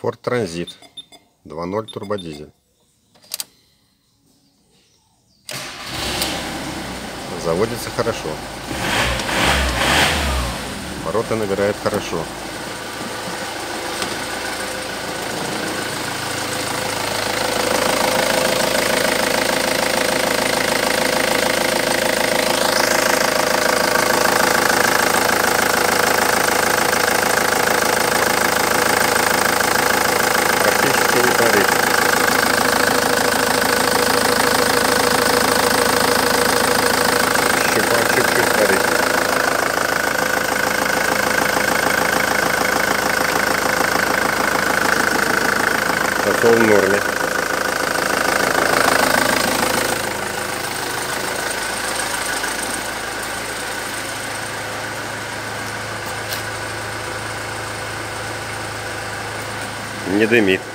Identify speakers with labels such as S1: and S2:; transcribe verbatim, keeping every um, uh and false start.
S1: Ford Transit два ноль турбодизель. Заводится хорошо. Обороты набирает хорошо. Практически не парит. Щупа чуть-чуть парит. Зато в норме. Не дымит.